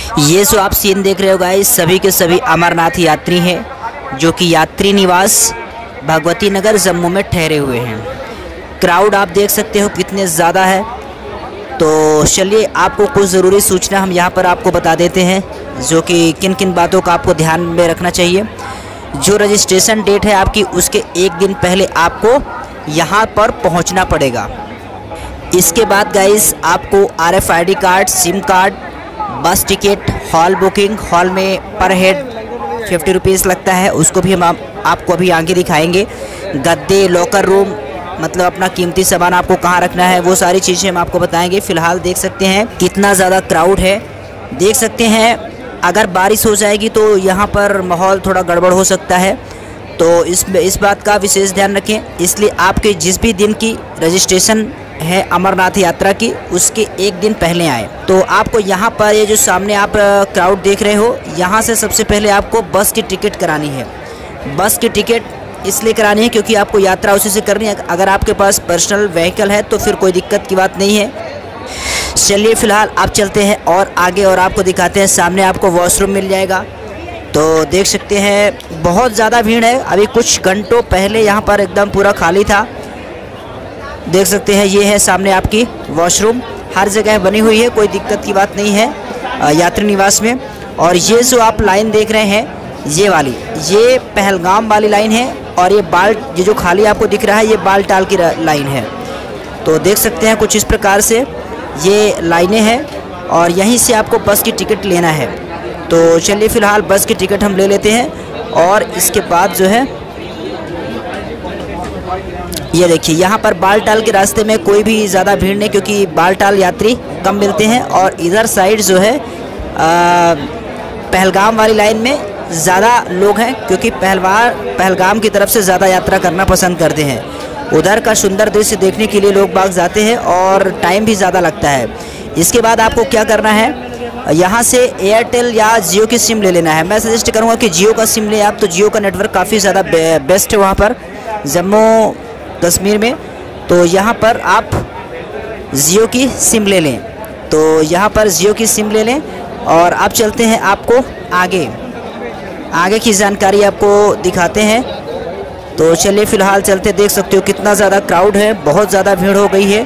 ये जो आप सीन देख रहे हो गाइस, सभी के सभी अमरनाथ यात्री हैं जो कि यात्री निवास भगवती नगर जम्मू में ठहरे हुए हैं। क्राउड आप देख सकते हो कितने ज़्यादा है। तो चलिए आपको कुछ ज़रूरी सूचना हम यहाँ पर आपको बता देते हैं, जो कि किन किन बातों का आपको ध्यान में रखना चाहिए। जो रजिस्ट्रेशन डेट है आपकी, उसके एक दिन पहले आपको यहाँ पर पहुँचना पड़ेगा। इसके बाद गाइस आपको RFID card, SIM card, bus ticket, hall booking, hall में पर हेड 50 रुपीज़ लगता है, उसको भी हम आपको अभी आगे दिखाएंगे। गद्दे, लॉकर रूम, मतलब अपना कीमती सामान आपको कहाँ रखना है, वो सारी चीज़ें हम आपको बताएंगे। फ़िलहाल देख सकते हैं कितना ज़्यादा क्राउड है। देख सकते हैं अगर बारिश हो जाएगी तो यहाँ पर माहौल थोड़ा गड़बड़ हो सकता है, तो इस बात का विशेष ध्यान रखें। इसलिए आपके जिस भी दिन की रजिस्ट्रेशन है अमरनाथ यात्रा की, उसके एक दिन पहले आए। तो आपको यहाँ पर ये जो सामने आप क्राउड देख रहे हो, यहाँ से सबसे पहले आपको बस की टिकट करानी है। बस की टिकट इसलिए करानी है क्योंकि आपको यात्रा उसी से करनी है। अगर आपके पास पर्सनल व्हीकल है तो फिर कोई दिक्कत की बात नहीं है। चलिए फ़िलहाल आप चलते हैं और आगे और आपको दिखाते हैं। सामने आपको वॉशरूम मिल जाएगा। तो देख सकते हैं बहुत ज़्यादा भीड़ है। अभी कुछ घंटों पहले यहाँ पर एकदम पूरा खाली था। देख सकते हैं ये है सामने आपकी वॉशरूम, हर जगह बनी हुई है, कोई दिक्कत की बात नहीं है यात्री निवास में। और ये जो आप लाइन देख रहे हैं, ये वाली, ये पहलगाम वाली लाइन है। और ये जो खाली आपको दिख रहा है, ये बालटाल की लाइन है। तो देख सकते हैं कुछ इस प्रकार से ये लाइनें हैं और यहीं से आपको बस की टिकट लेना है। तो चलिए फ़िलहाल बस की टिकट हम ले लेते हैं। और इसके बाद जो है ये देखिए, यहाँ पर बालटाल के रास्ते में कोई भी ज़्यादा भीड़ नहीं, क्योंकि बालटाल यात्री कम मिलते हैं। और इधर साइड जो है पहलगाम वाली लाइन में ज़्यादा लोग हैं, क्योंकि पहलगाम की तरफ से ज़्यादा यात्रा करना पसंद करते हैं। उधर का सुंदर दृश्य देखने के लिए लोग बाग जाते हैं और टाइम भी ज़्यादा लगता है। इसके बाद आपको क्या करना है, यहाँ से एयरटेल या जियो की सिम ले लेना है। मैं सजेस्ट करूँगा कि जियो का सिम लें आप, तो जियो का नेटवर्क काफ़ी ज़्यादा बेस्ट है वहाँ पर जम्मू कश्मीर में। तो यहाँ पर आप जियो की सिम ले लें। तो यहाँ पर जियो की सिम ले लें और अब चलते हैं आपको आगे की जानकारी आपको दिखाते हैं। तो चलिए फ़िलहाल चलते, देख सकते हो कितना ज़्यादा क्राउड है, बहुत ज़्यादा भीड़ हो गई है।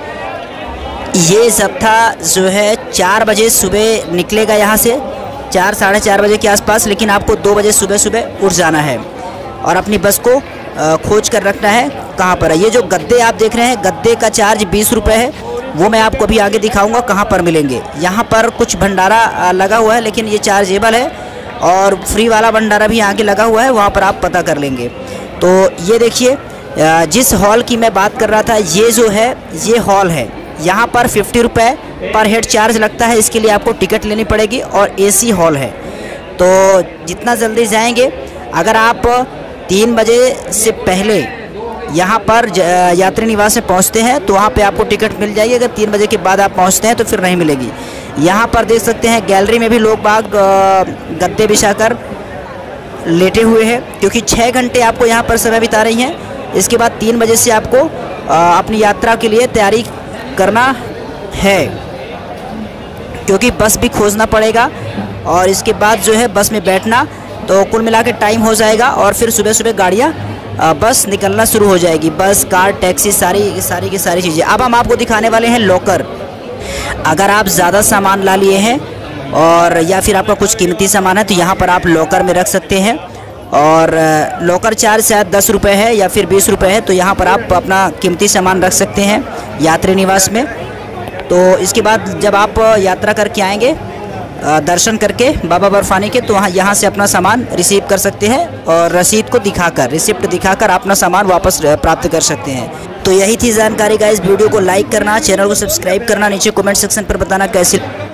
ये जत्था जो है 4 बजे सुबह निकलेगा यहाँ से, 4 साढ़े 4 बजे के आसपास। लेकिन आपको 2 बजे सुबह उठ जाना है और अपनी बस को खोज कर रखना है कहाँ पर है। ये जो गद्दे आप देख रहे हैं, गद्दे का चार्ज 20 रुपये है, वो मैं आपको अभी आगे दिखाऊंगा कहाँ पर मिलेंगे। यहाँ पर कुछ भंडारा लगा हुआ है, लेकिन ये चार्जेबल है। और फ्री वाला भंडारा भी आगे लगा हुआ है, वहाँ पर आप पता कर लेंगे। तो ये देखिए, जिस हॉल की मैं बात कर रहा था, ये जो है ये हॉल है। यहाँ पर 50 रुपये पर हेड चार्ज लगता है, इसके लिए आपको टिकट लेनी पड़ेगी। और AC हॉल है। तो जितना जल्दी जाएंगे, अगर आप 3 बजे से पहले यहाँ पर यात्री निवास में पहुँचते हैं तो वहाँ पे आपको टिकट मिल जाएगी। अगर 3 बजे के बाद आप पहुँचते हैं तो फिर नहीं मिलेगी। यहाँ पर देख सकते हैं गैलरी में भी लोग बाग गद्दे बिछाकर लेटे हुए हैं, क्योंकि 6 घंटे आपको यहाँ पर समय बिता रही हैं। इसके बाद 3 बजे से आपको अपनी यात्रा के लिए तैयारी करना है, क्योंकि बस भी खोजना पड़ेगा। और इसके बाद जो है बस में बैठना, तो कुल मिला के टाइम हो जाएगा। और फिर सुबह गाड़ियाँ बस निकलना शुरू हो जाएगी, बस, कार, टैक्सी, सारी की सारी चीज़ें। अब हम आपको दिखाने वाले हैं लॉकर। अगर आप ज़्यादा सामान ला लिए हैं और या फिर आपका कुछ कीमती सामान है, तो यहाँ पर आप लॉकर में रख सकते हैं। और लॉकर चार्ज शायद 10 रुपये है या फिर 20 रुपये है। तो यहाँ पर आप अपना कीमती सामान रख सकते हैं यात्री निवास में। तो इसके बाद जब आप यात्रा करके आएंगे, दर्शन करके बाबा बर्फानी के, तो यहाँ से अपना सामान रिसीव कर सकते हैं और रिसिप्ट दिखाकर अपना सामान वापस प्राप्त कर सकते हैं। तो यही थी जानकारी गाइस। वीडियो को लाइक करना, चैनल को सब्सक्राइब करना, नीचे कमेंट सेक्शन पर बताना कैसे